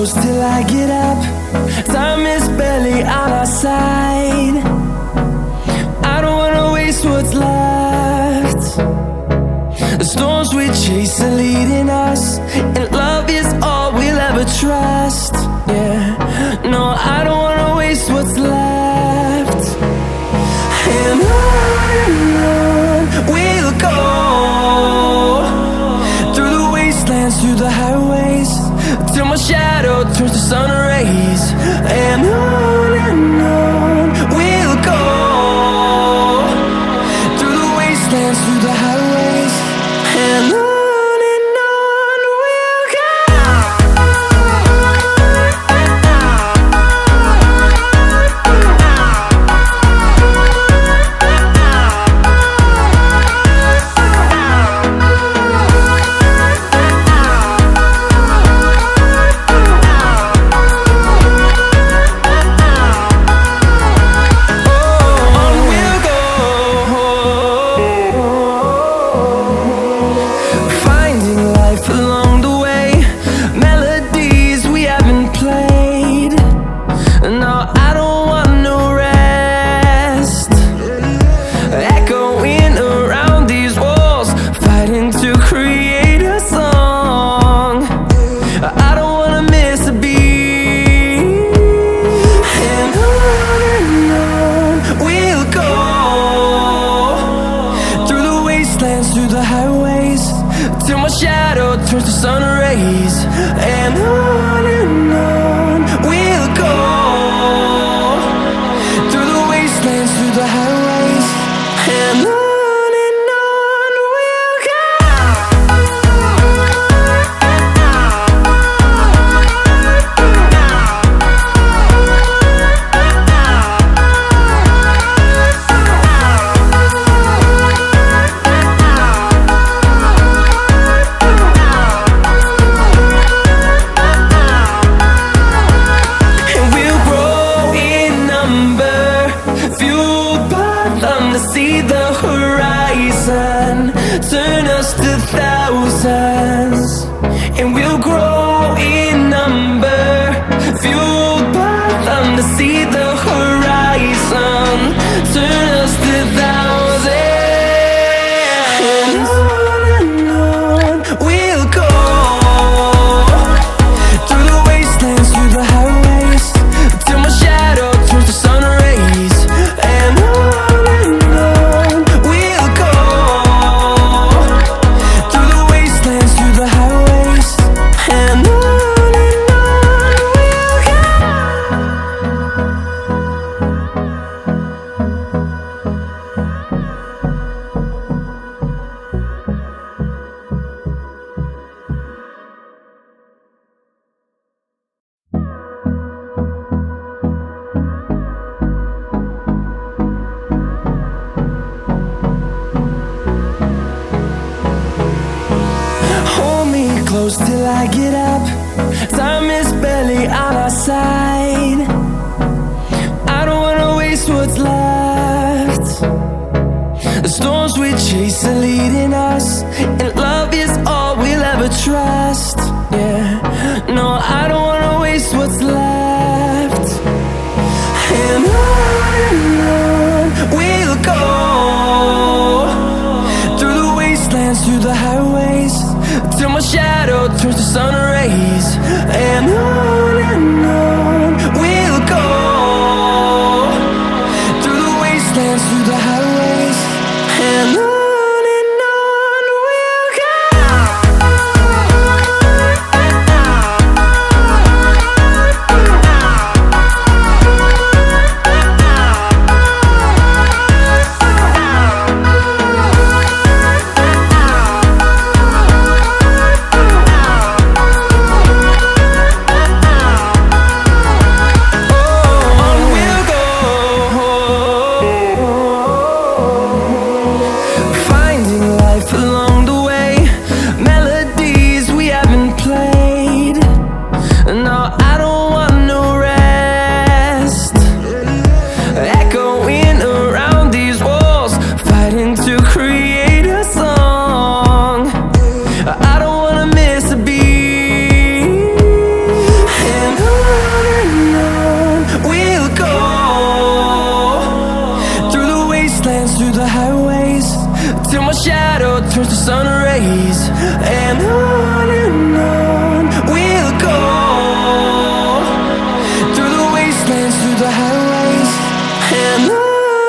close till I get up. Time is barely on our side. I don't wanna waste what's left. The storms we chase are leading us, and love is all we'll ever trust. Yeah, no, I don't wanna waste what's left. And on we'll go, through the wastelands, through the highways, till my shadow turns to sun rays. And on we'll go, through the wastelands, through the highways, and on we'll go. Through the highways, till my shadow turns to sun rays. And on we'll go, through the wastelands, through the highways, and on we'll go. See the horizon turn us to thousands, and we'll grow in number, fueled by them. To see the horizon turn us to thousands, and on we'll go, through the wastelands, through the highways, till my shadow turns to sun rays. And close till I get up. Time is barely on our side. I don't wanna waste what's left. The storms we chase are leading us, and love is all we'll ever trust. Yeah, no, I don't wanna waste what's left. And on we'll go, through the wastelands, through the highways, till my shadow turns to sun rays. And on till my shadow turns to sun rays. And on we'll go, through the wastelands, through the highways, and on we'll go.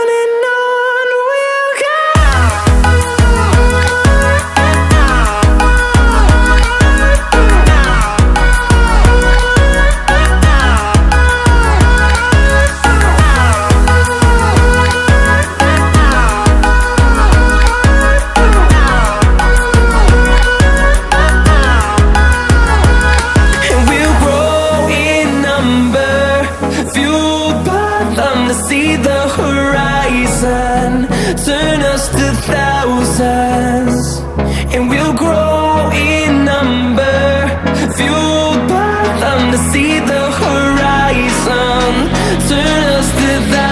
See the horizon, turn us to thousands, and we'll grow in number, fueled by them to see the horizon, turn us to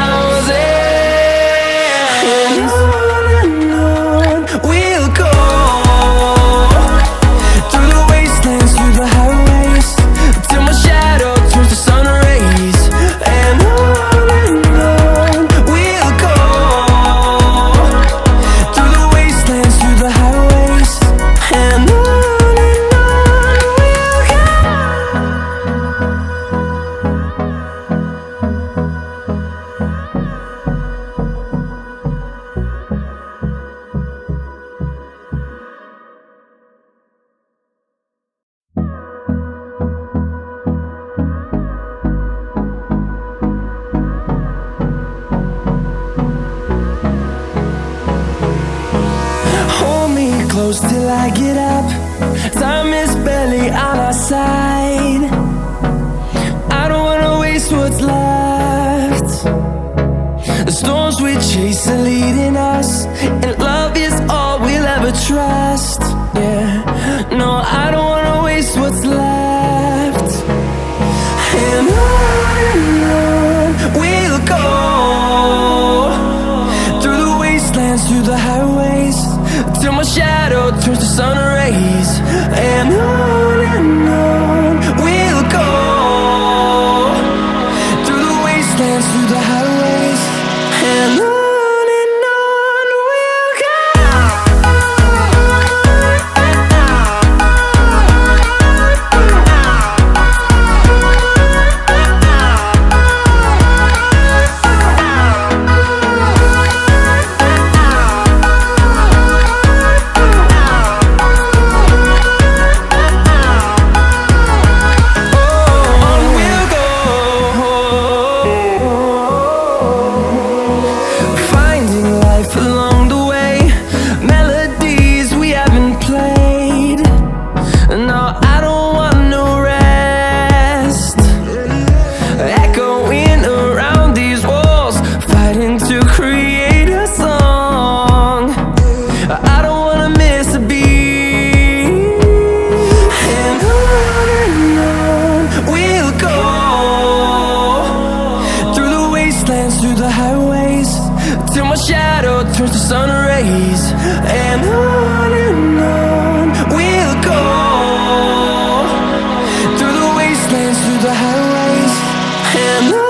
thousands, and on we'll go, through the wastelands, through the highways, till my shadow turns to sun rays, and on close till I get up. Time is barely on our side. I don't wanna waste what's left. The storms we chase are leading us, and love is all we'll ever trust. Yeah, no, I don't wanna waste what's left. And on we'll go, through the wastelands, through the highways, till my shadow turns to sun rays, and on we'll go, through the wastelands, through the highways, and on we'll go. Through the highways, till my shadow turns to sun rays, and on we'll go, through the wastelands, through the highways, and on we'll go.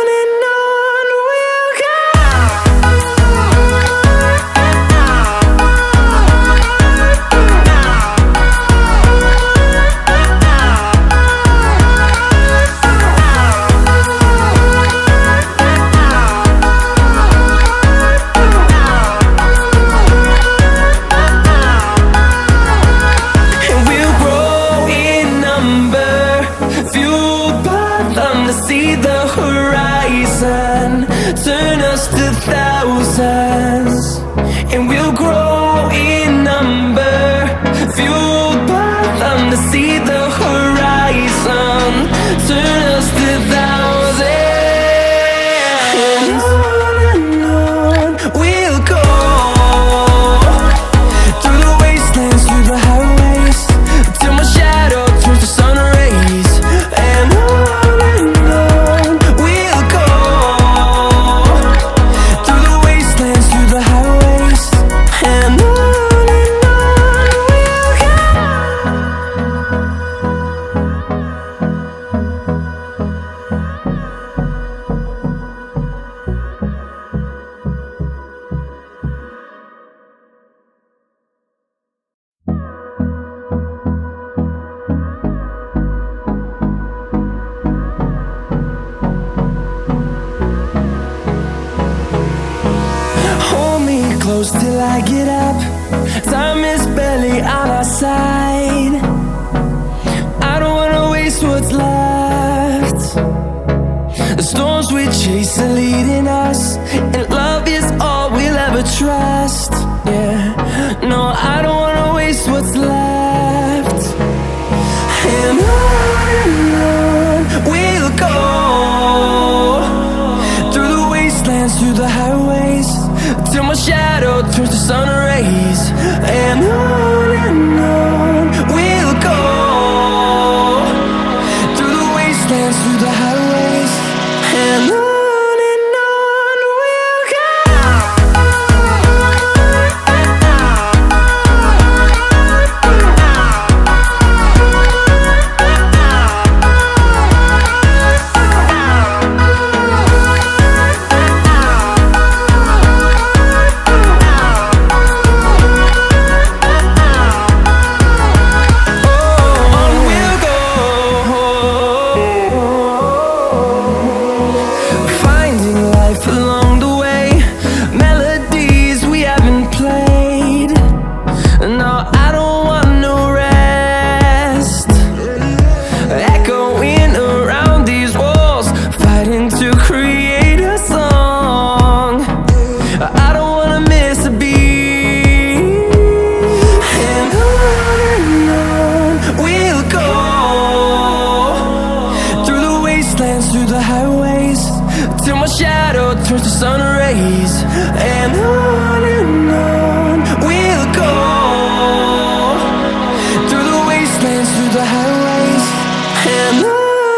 See the horizon, turn us to thousands, and we'll grow in number, fueled by them to see the horizon, turn us to thousands, and on we'll go, through the wastelands, through the highways, till my shadow turns to sun rays, and on we'll go, through the wastelands, through the highways, close till I get up. Time is barely on our side. I don't wanna waste what's left. The storms we chase are leading us, and love is all we'll ever trust. Yeah, no, I don't wanna waste what's left. And on we'll go, through the wastelands, through the highways, till my shadow turns to sun rays. And on we'll go, through the wastelands, through the highways, and on we'll go. Through the highways, till my shadow turns to sun rays. And on we'll go, through the wastelands, through the highways, and on we'll go.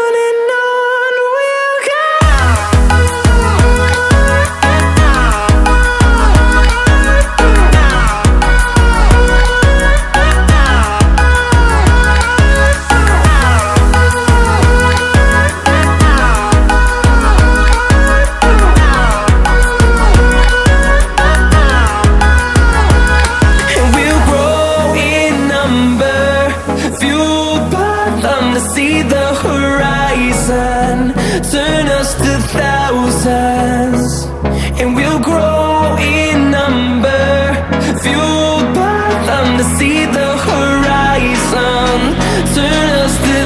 See the horizon turn us to thousands, and we'll grow in number, fueled by them. To see the horizon turn us to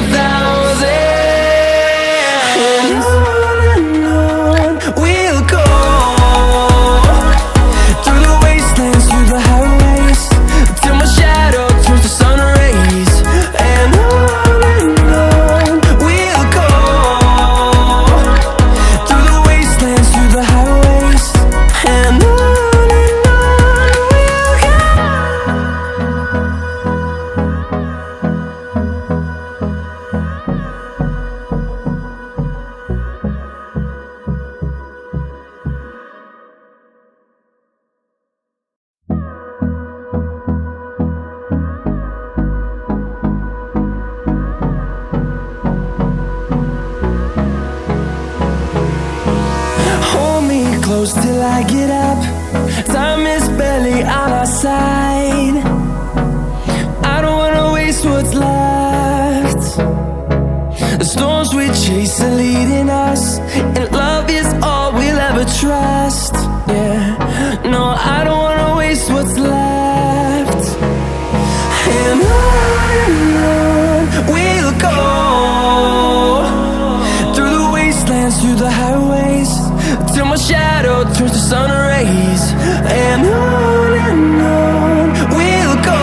thousands, and on we'll go, through the wastelands, through the highways, till my shadow turns to sun rays. And close till I get up. Time is barely on our side. I don't wanna waste what's left. The storms we chase are leading us, and love is all we'll ever trust. Yeah, no, I don't wanna waste what's left. And on we'll go, through the wastelands, through the highways, till my shadow turns to sun rays. And on we'll go,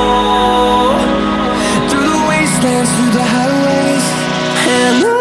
through the wastelands, through the highways, and on we'll go.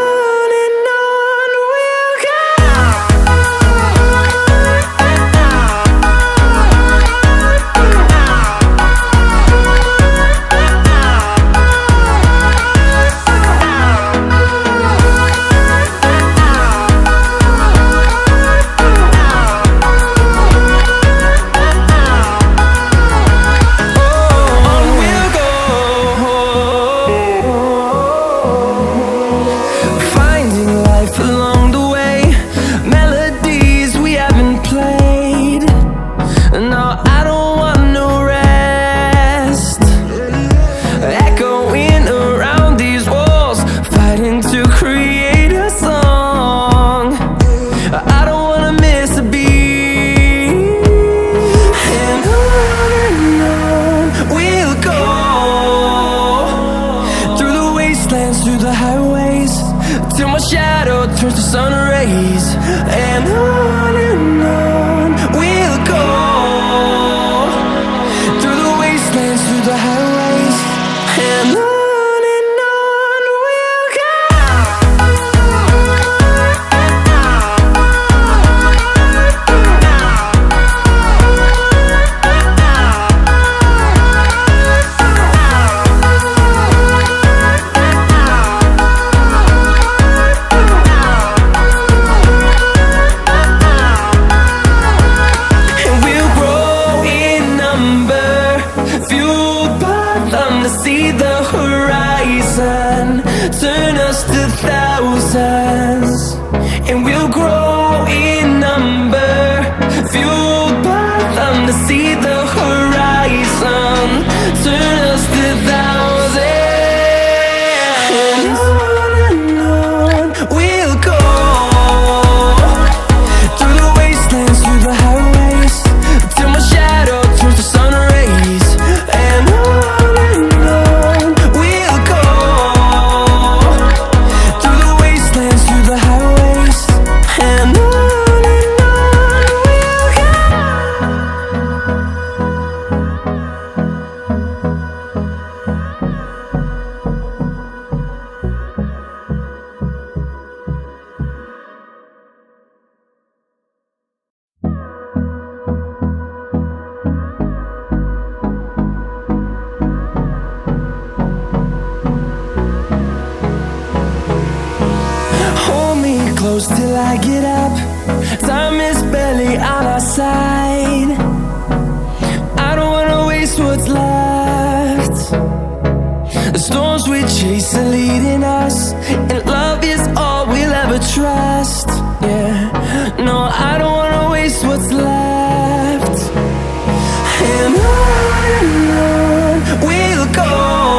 Time is barely on our side. I don't wanna waste what's left. The storms we chase are leading us, and love is all we'll ever trust. Yeah, no, I don't wanna waste what's left. And on we'll go,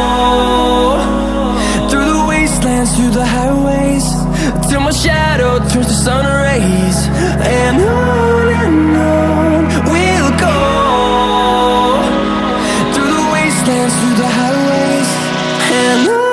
through the wastelands, through the highways, till my shadow turns to sun rays. And on we'll go, through the wastelands, through the highways, and on we'll go.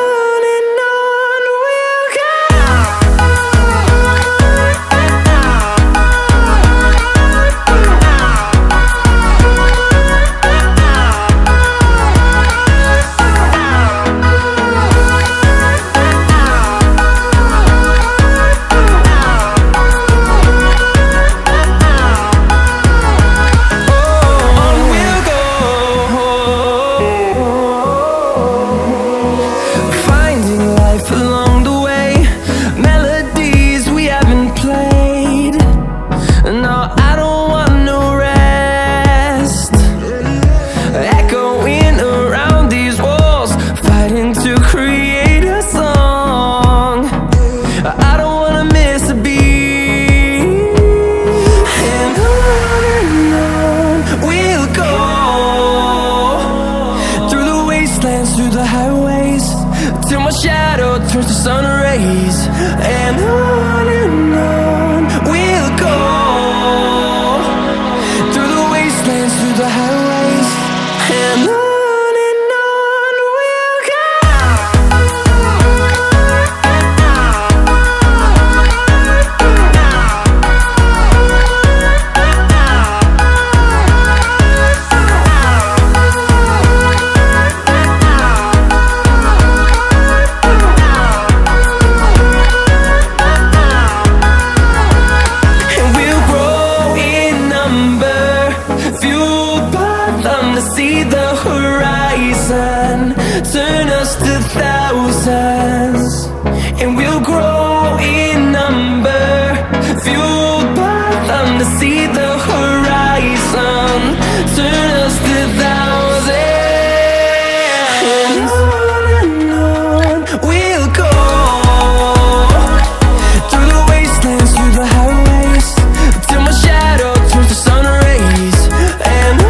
Through the highways, till my shadow turns to sun rays. And on we'll go, through the wastelands, through the highways, and on we'll go. See the horizon turn us to thousands, and we'll grow in number, fueled by them. To see the horizon turn us to thousands, and on we'll go, through the wastelands, through the highways, till my shadow turns to sun rays. And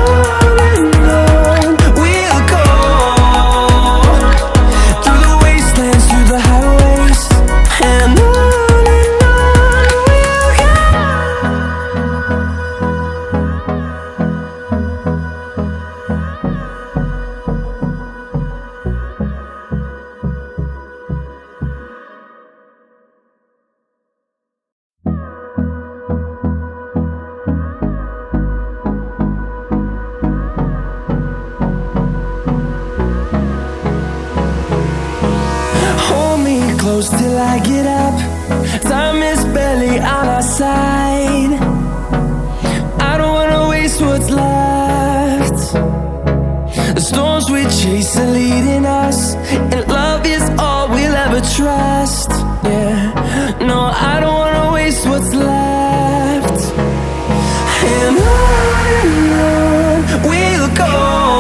close till I get up. Time is barely on our side. I don't wanna waste what's left. The storms we chase are leading us, and love is all we'll ever trust. Yeah, no, I don't wanna waste what's left. And on we'll go,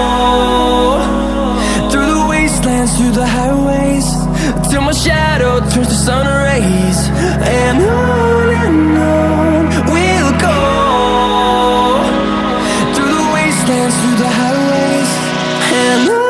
through the wastelands, through the highways, till my shadow turns to sun rays. And on we'll go, through the wastelands, through the highways, and on we'll go.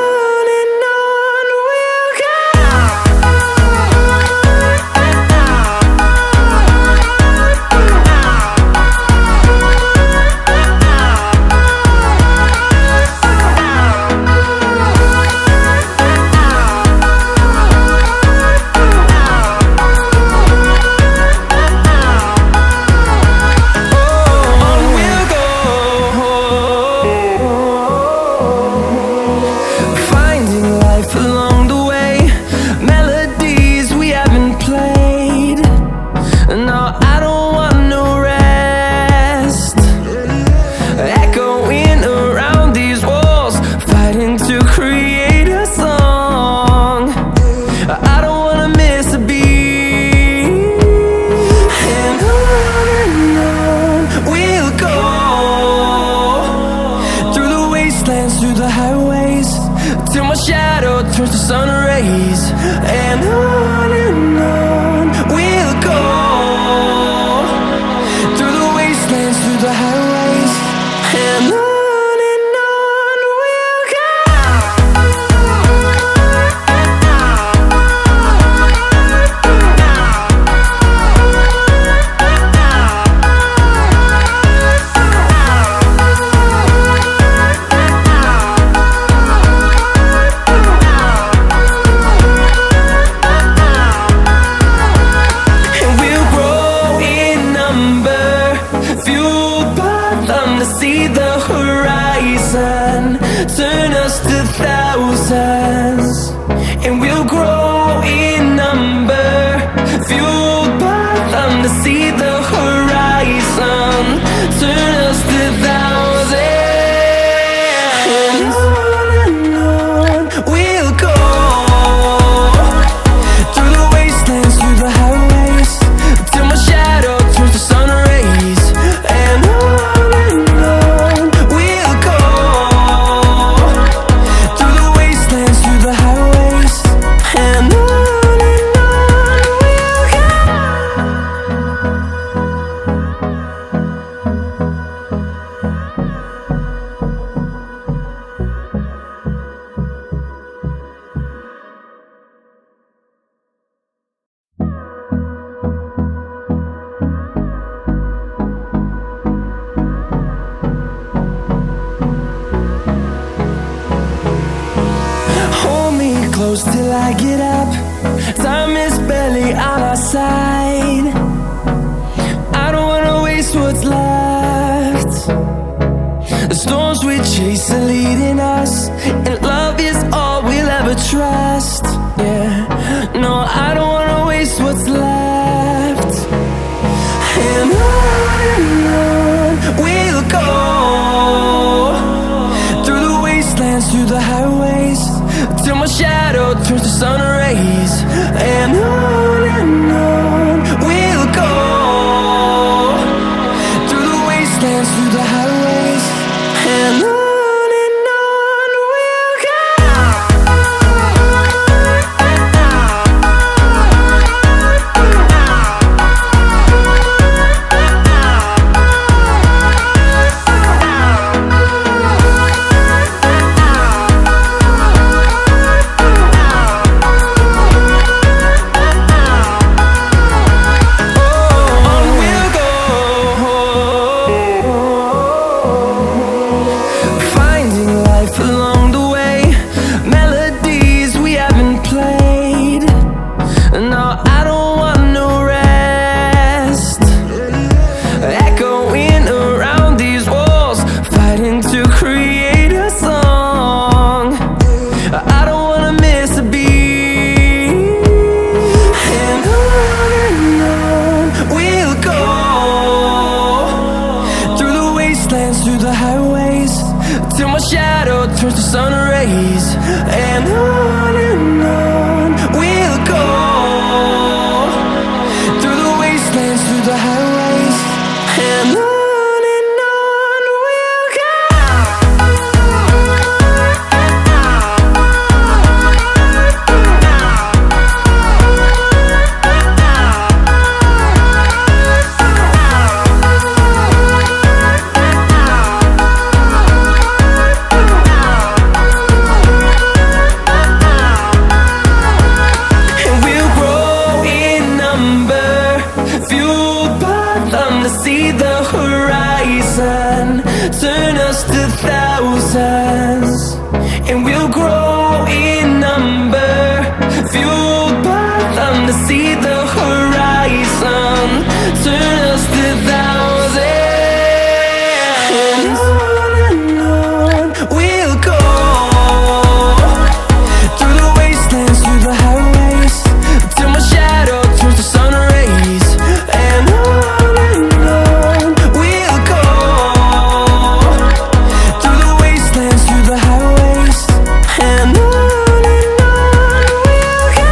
see the horizon, turn us to thousands, and we'll grow in number, fueled by them to see the horizon, turn us to thousands. And on we'll go, through the wastelands, through the highways, till my shadow turns to sun rays. And on we'll go, through the wastelands, through the highways. And on we'll go. Hold me close till I get up. Time is barely on our side. I don't wanna waste what's left. The storms we chase are leading us, and love is all we'll ever trust. Yeah, no, I don't wanna waste what's left. And on we'll go, through the wastelands, through the highways, till my shadow turns to sun rays. And on we'll go, through the wastelands, through the highways. And on we'll go. Through the highways, till my shadow turns to sun rays. And on we'll go, through the wastelands, through the highways. And on we'll go. See the horizon, turn us to thousands, and we'll grow in number, fueled by them to see the horizon, turn us to thousands. And on we'll go, through the wastelands, through the highways, till my shadow turns to sun rays. And we'll go, through the wastelands, through the highways. And on we'll go.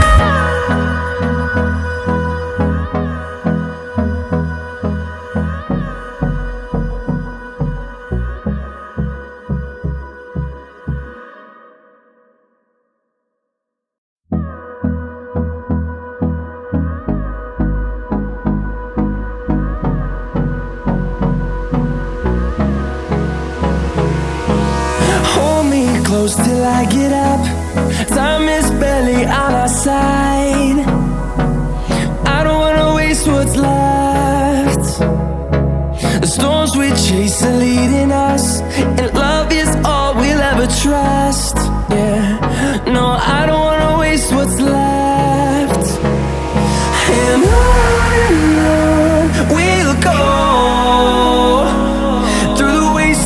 Close till I get up. Time is barely on our side. I don't wanna waste what's left. The storms we chase are leading us, and love is all we'll ever trust. Yeah, no, I don't wanna waste what's left. And on we'll go, through the wastelands,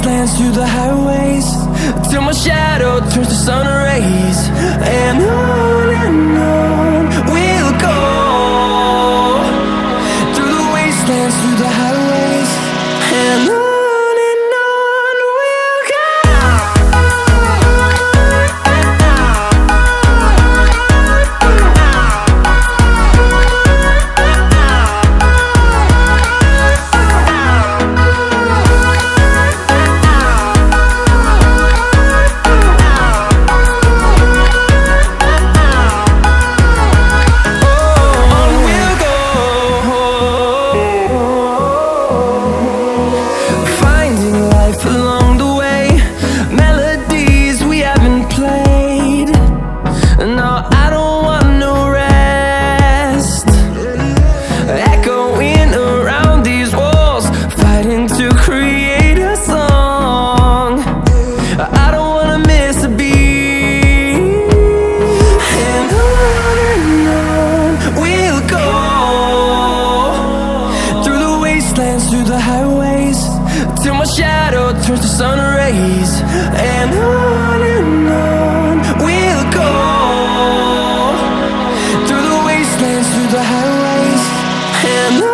highways, till my shadow turns to sun rays. And on we'll go, through the wastelands, through the highways. And on we'll go.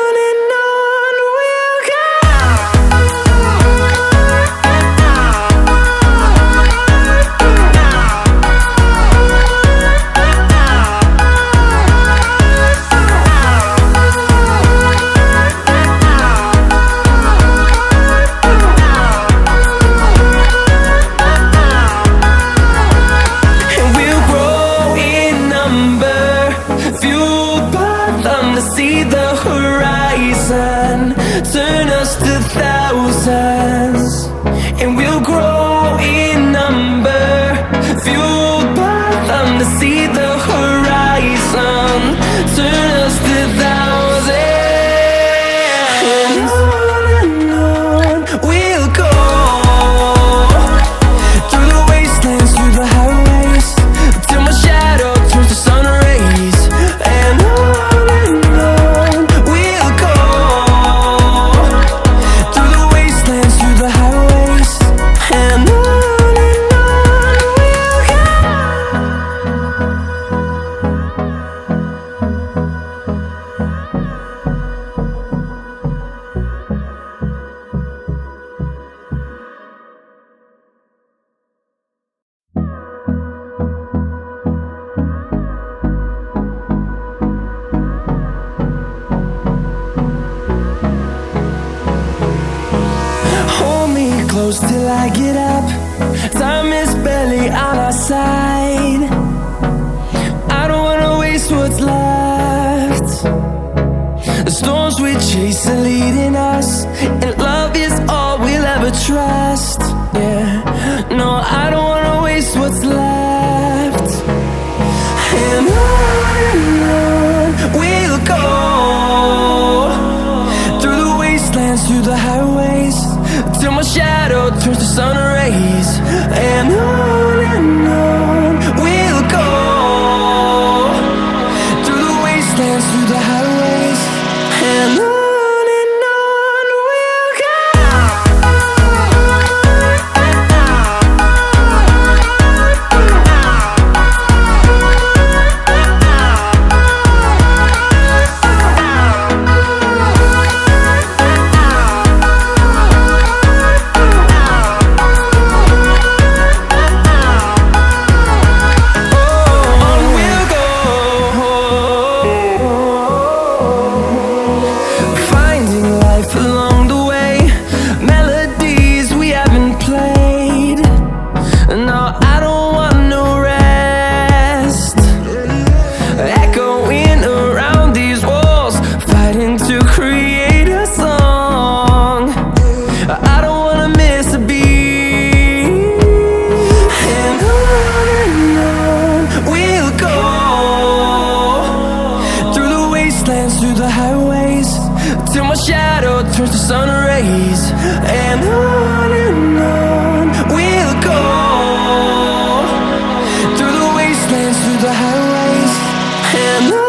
See the horizon, turn us to thousands, and we'll grow in number, fueled by them. To see the horizon, turn us to thousands, and on we'll go, through the wastelands, through the highways, till my shadow turns to sun rays. And close till I get up, time is barely on our side. I don't wanna waste what's left. The storms we chase are leading us, and love is all we'll ever trust. Yeah, no, I don't wanna waste what's left. And on we'll go, through the wastelands, through the highways, till my shadow turns to sun rays. And on we'll go, through the wastelands, through the highways. And on we'll go. Through the highways, till my shadow turns to sun rays. And on we'll go, through the wastelands, through the highways. And on we'll go.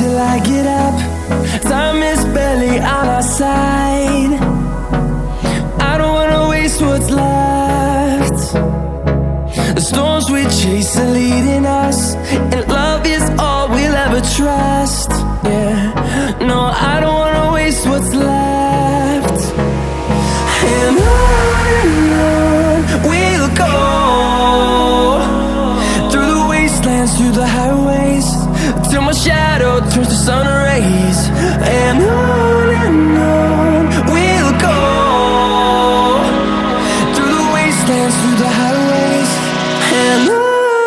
till I get up. Time is barely on our side. I don't wanna waste what's left. The storms we chase are leading us, and love is all we'll ever trust. Yeah, no, I don't wanna waste what's left. And on we'll go, through the wastelands, through the highways, till my shadow turns to sun rays. And on we'll go, through the wastelands, through the highways, and on we'll go.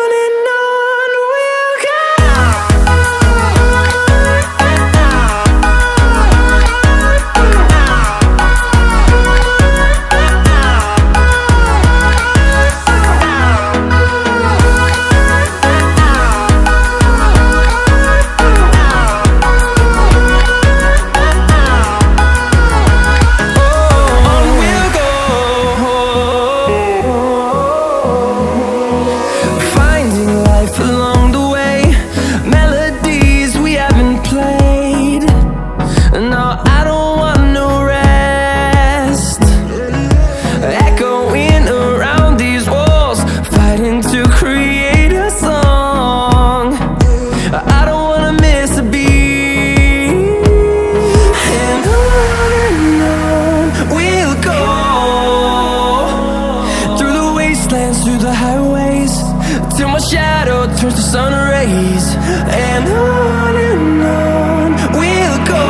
Through the highways, till my shadow turns to sun rays. And on we'll go,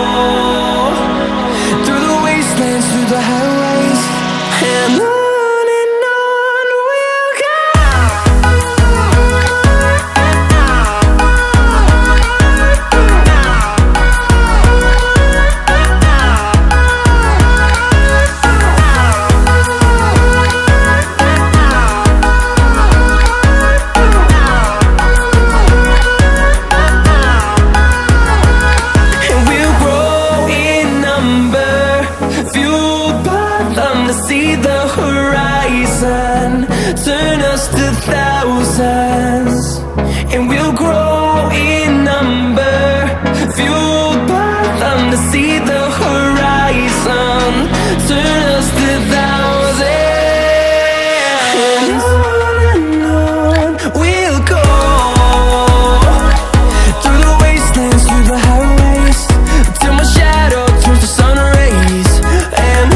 through the wastelands, through the highways, and on we'll go. See the horizon turn us to thousands, and we'll grow in number, fueled by them. To see the horizon turn us to thousands, and on we'll go, through the wastelands, through the highways, till my shadow turns to sun rays. And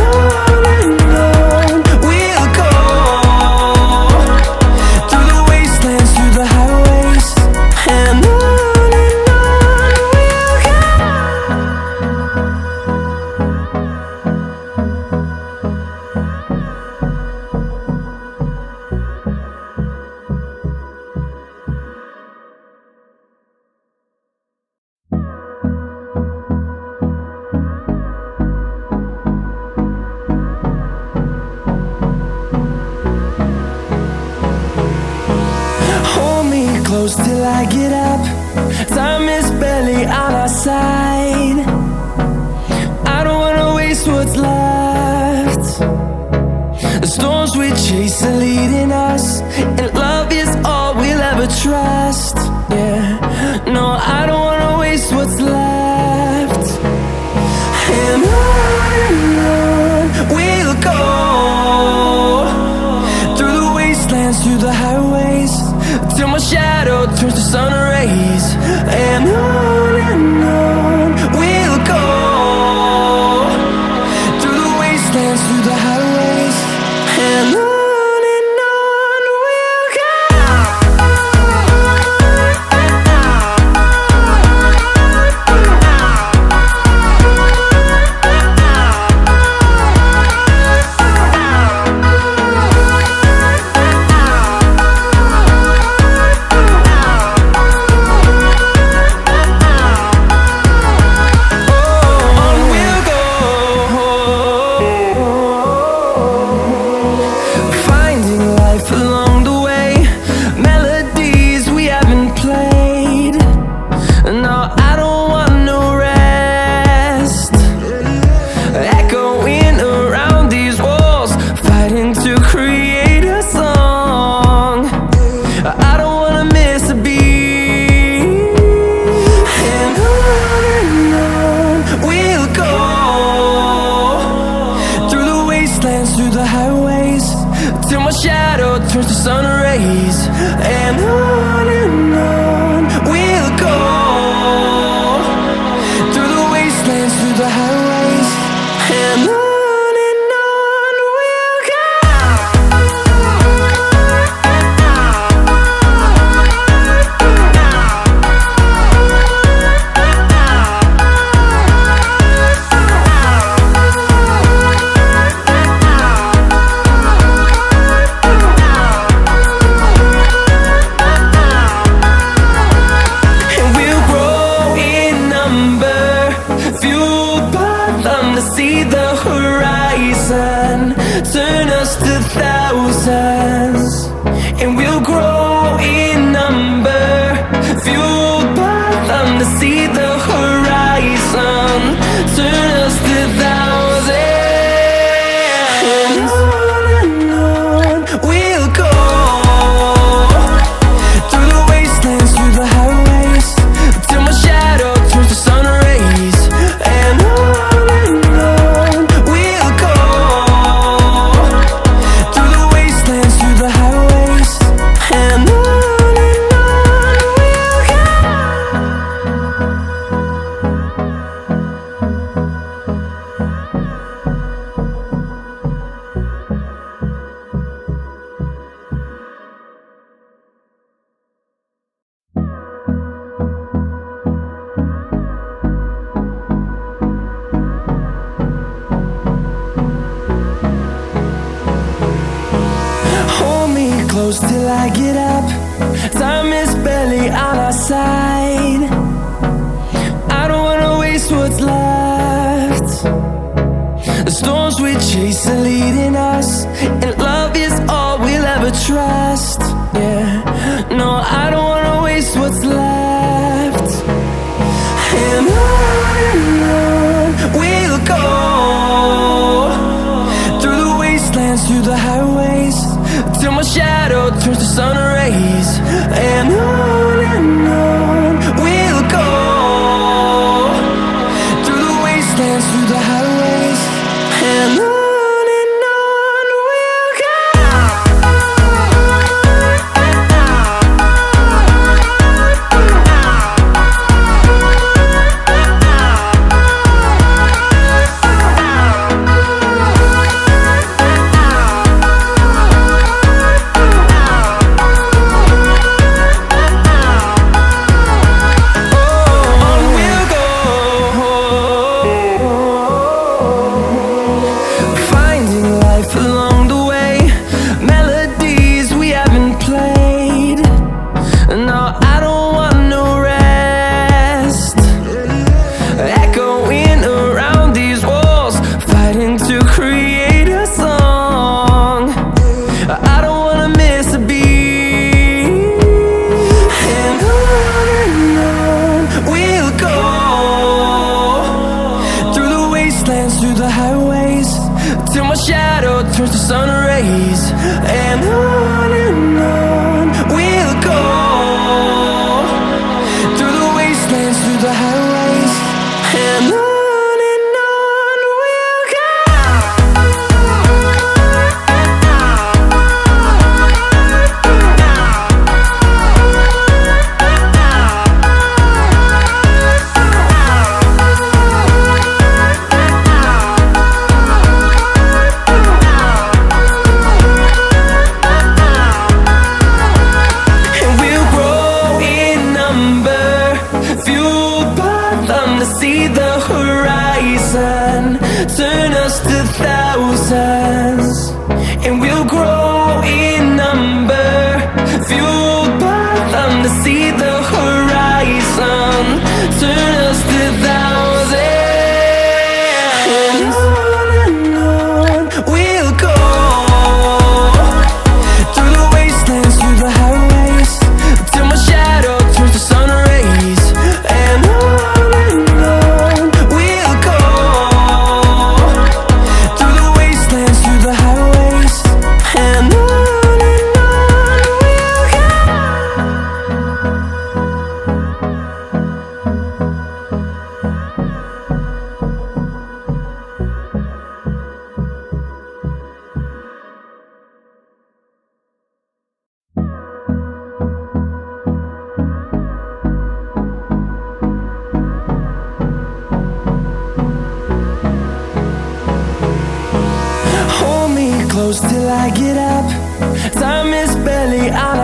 close till I get up. Time is barely on our side. I don't wanna waste what's left. The storms we chase are leading us, and love is all we'll ever trust. Yeah, no, I don't wanna waste what's left. And on we'll go, through the wastelands, through the highways, till my shadow turns to sun rays. And on we'll go, through the wastelands, through the highways, and on. We'll go. turns to sun rays, and on we'll go, through the wastelands, through the highways, and on we'll go. See the horizon, turn us to thousands, and we'll grow in number, fueled by them. To see the horizon, turn us to thousands, and on we'll go, through the wastelands, through the highways, till my shadow turns to sun rays, and on close till I get up. Time is barely on our side. I don't wanna waste what's left. The storms we chase are leading us, and love is all we'll ever trust. Yeah, no, I don't wanna waste what's left. And on we'll go, through the wastelands, through the highways, till my shadow turns to sun rays, and on we'll go, through the wastelands, through the highways, and on we'll go. Through the highways, till my shadow turns to sun rays, and on we'll go, through the wastelands, through the highways, and on we'll go. See the horizon, turn us to thousands, and we'll grow in number, fueled by them. To see the horizon, turn us to thousands, and on we'll go, through the wastelands, through the highways, till my shadow turns to sun rays, and on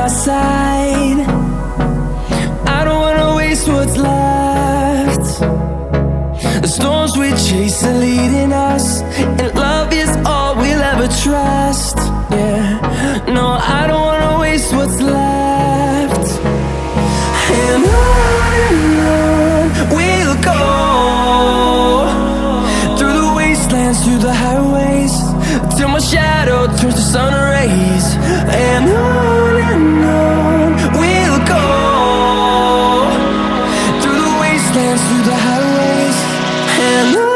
side. I don't wanna waste what's left. The storms we chase are leading us, and love is all we'll ever trust. Yeah, no, I don't wanna waste what's left. And on we'll go, through the wastelands, through the highways, till my shadow turns to sun rays. And on we'll go, through the wastelands, through the highways, and on we'll go.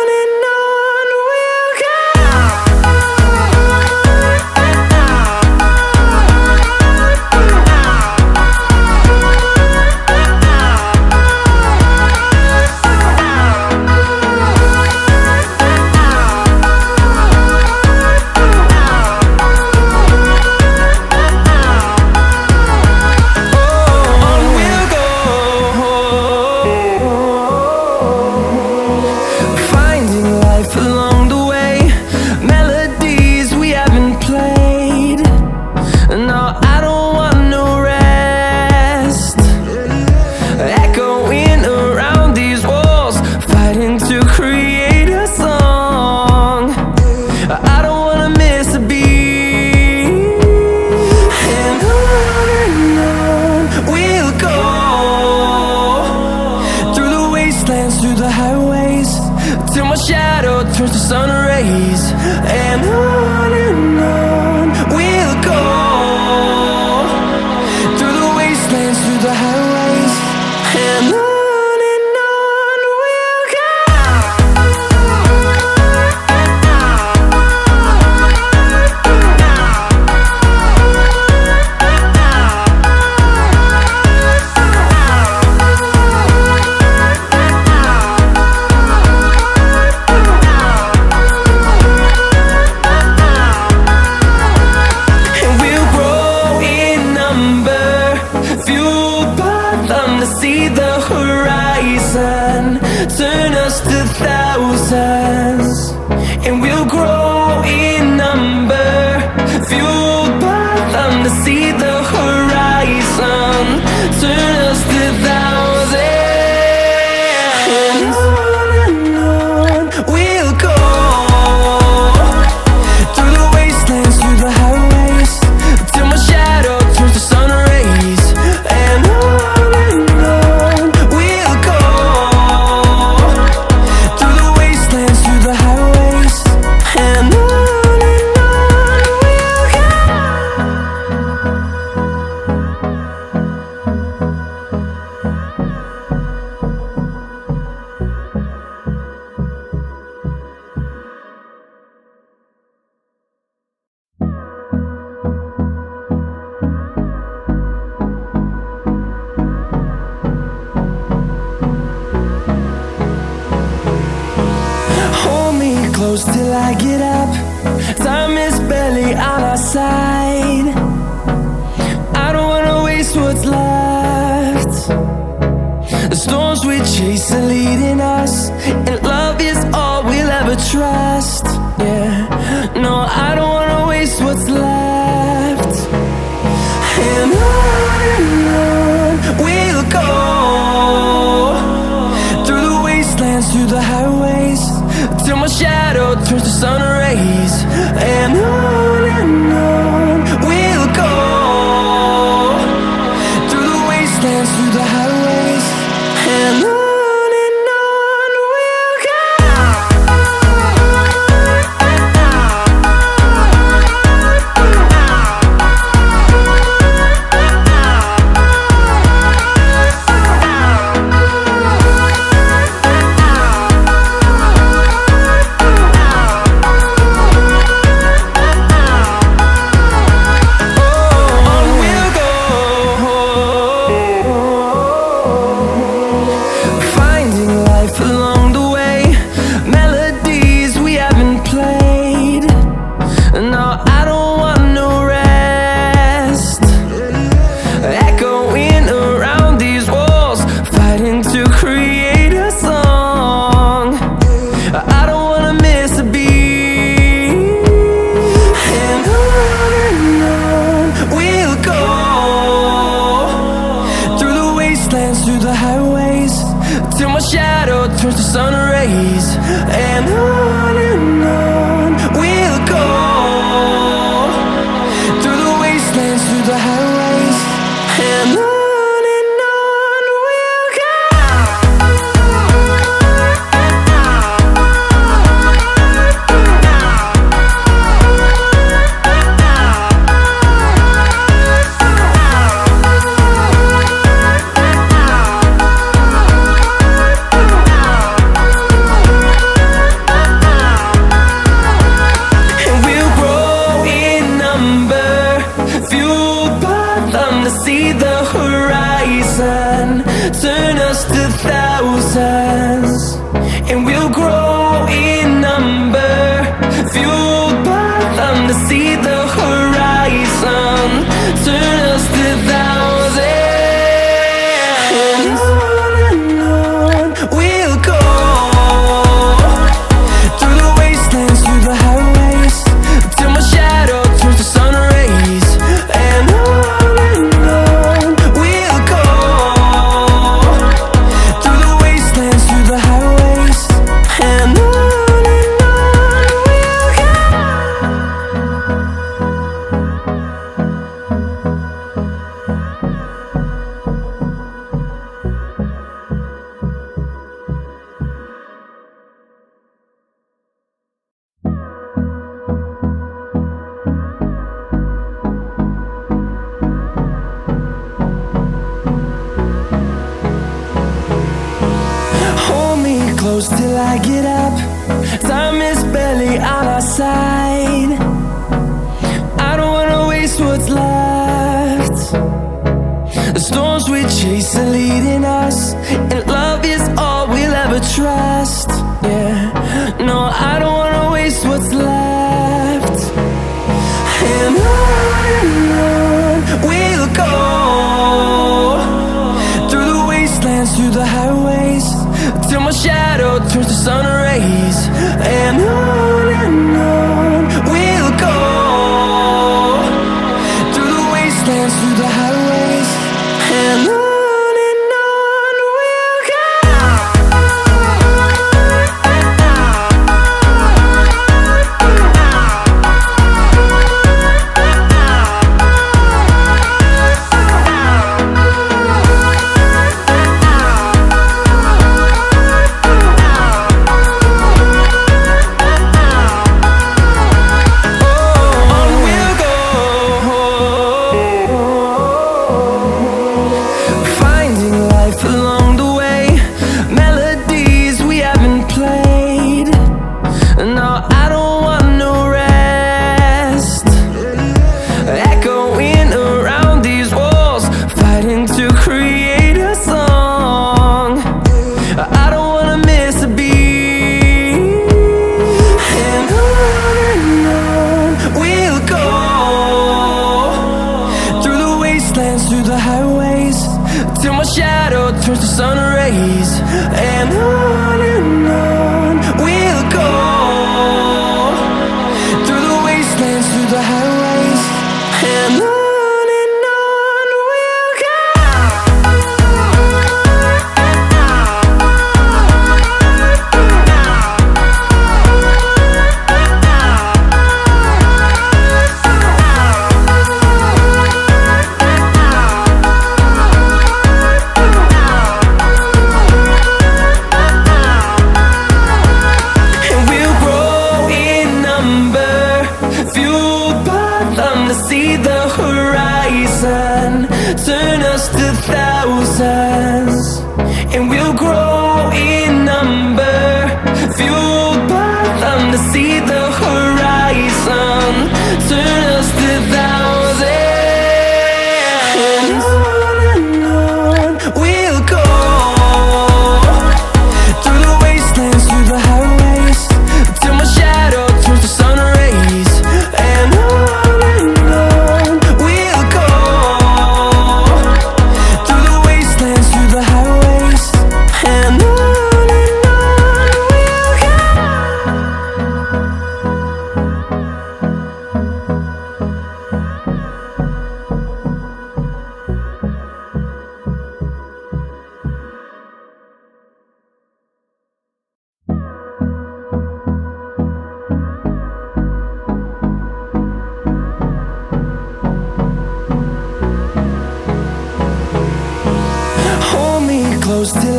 Through the highways, till my shadow turns to sun rays. And on we'll go, through the wastelands, through the highways, and on we'll go. See the horizon turn us to thousands, and we'll grow in number, fueled by them. To see the horizon turn us to thousands, and on we'll go, through the wastelands, through the highways, till my shadow turns to sun rays. And close till I get up. Time is barely on our side. I don't wanna waste what's left. The storms we chase are leading us, and love is all we'll ever trust. Yeah, no, I don't wanna waste what's left. And on we'll go, through the wastelands, through the highways, till my shadow turns to sun rays. And on we'll go, through the wastelands, through the highways, and on we'll go. We'll go. till my shadow turns to sun rays. And on we'll go, through the wastelands, through the highways. And on we'll go. See the horizon, turn us to thousands, and we'll grow in number, fueled by them to see the horizon, turn us to thousands. And on we'll go, through the wastelands, through the highways, till my shadow turns to sun rays. And close till I get up. Time is barely on our side. I don't wanna waste what's left. The storms we chase are leading us, and love is all we'll ever trust. Yeah, no, I don't wanna waste what's left. And on we'll go, through the wastelands, through the highways, till my shadow turns to sun rays. And on we'll go, through the wastelands, through the highways. And on we'll go.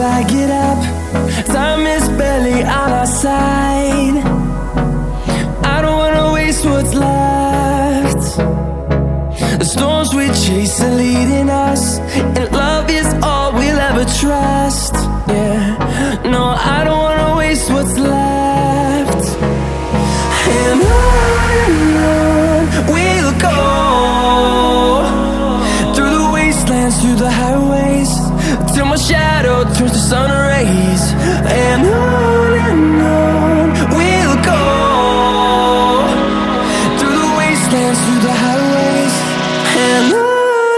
I get up. Time is barely on our side. I don't wanna waste what's left. The storms we chase are leading us, and love is all we'll ever trust. Yeah, no, I don't wanna waste what's left. And on we'll go, through the wastelands, through the highways, till my shadow turns to sun rays. And on we'll go, through the wastelands, through the highways, and on we'll go.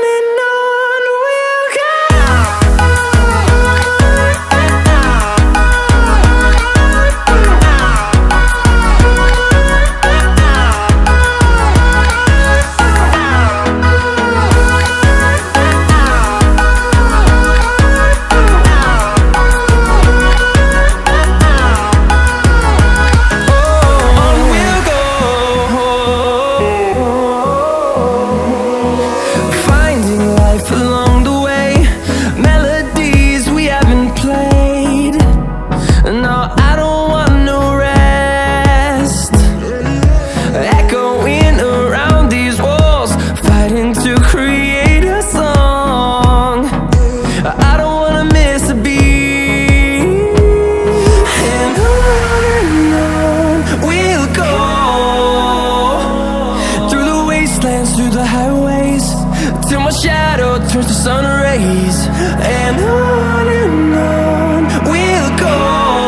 Through the highways, till my shadow turns to sun rays. And on we'll go,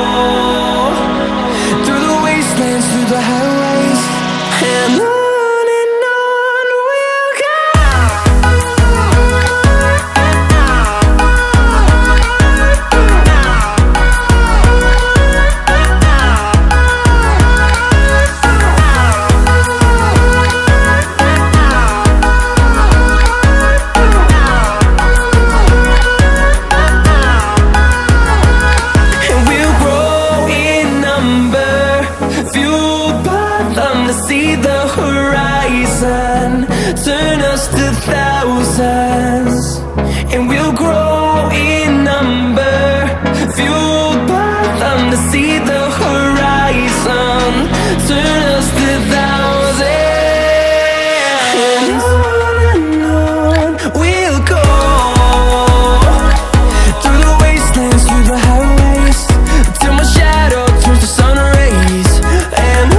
through the wastelands, through the highways, and on we'll go. See the horizon turn us to thousands, and we'll grow in number, fueled by them. To see the horizon turn us to thousands, and on we'll go, through the wastelands, through the highways, till my shadow turns to sun rays. And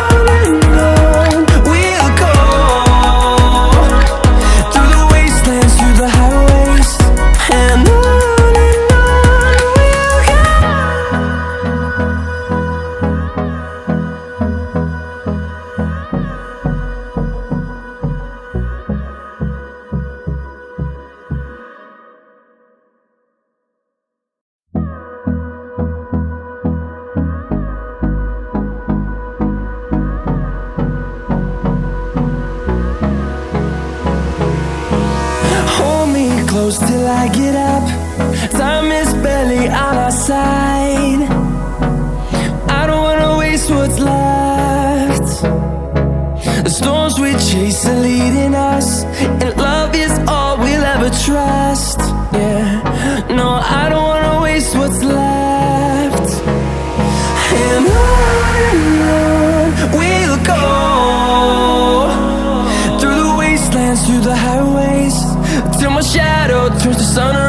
close till I get up. Time is barely on our side. I don't wanna waste what's left. The storms we chase are leading us, and love is all we'll ever trust. Yeah, no, I don't wanna waste what's left. And on we'll go, through the wastelands, through the highways, till my shadow turns to sun